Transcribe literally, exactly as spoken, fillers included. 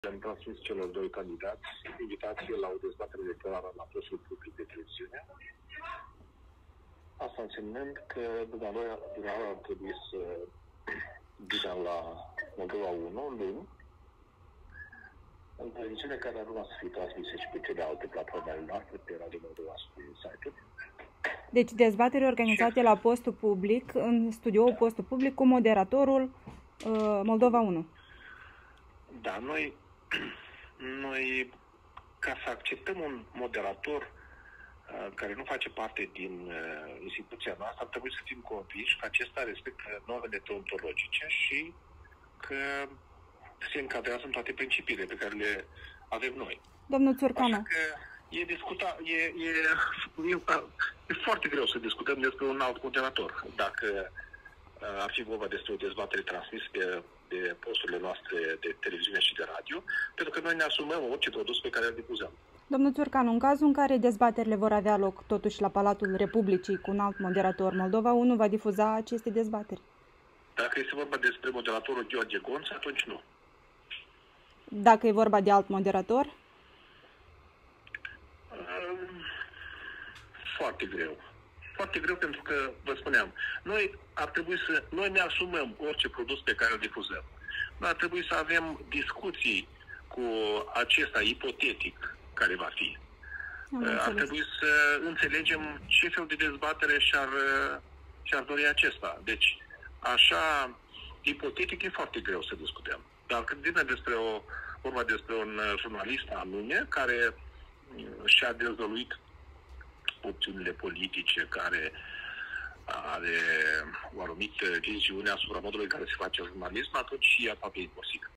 Le-am transmis celor doi candidați invitație la o dezbatere electorală la postul public de televiziune. Asta însemnând că dumneavoastră ar trebui să vină la Moldova unu luni, în televiziune care ar urma să fie transmise și pe celelalte platformele noastre, pe Radio Moldova și pe site-uri. Deci dezbatere organizate la postul public, în studioul postul public, cu moderatorul uh, Moldova unu. Da, noi, noi, ca să acceptăm un moderator uh, care nu face parte din uh, instituția noastră, ar trebui să fim convinși că acesta respectă normele deontologice și că se încadrează în toate principiile pe care le avem noi. Domnul Țurcanu. Așa că e, discuta, e, e, e, e foarte greu să discutăm despre un alt moderator. Dacă uh, ar fi vorba despre o dezbatere transmisă pe, pe posturile noastre de televiziune și de radio, pentru că noi ne asumăm orice produs pe care îl difuzăm. Domnul Țurcanu, în cazul în care dezbaterile vor avea loc totuși la Palatul Republicii cu un alt moderator, Moldova unu va difuza aceste dezbateri? Dacă este vorba despre moderatorul Gheorghe Gonț, atunci nu. Dacă e vorba de alt moderator? Foarte greu. Foarte greu pentru că, vă spuneam, noi ar trebui să, noi ne asumăm orice produs pe care îl difuzăm. Noi ar trebui să avem discuții cu acesta ipotetic care va fi. Ar trebui să înțelegem ce fel de dezbatere și-ar, și-ar dori acesta. Deci, așa, ipotetic e foarte greu să discutăm. Dar când vine despre o, vorba despre un jurnalist anume care și-a dezvăluit opțiunile politice, care are o anumită viziune asupra modului în care se face jurnalism, atunci e aproape imposibil.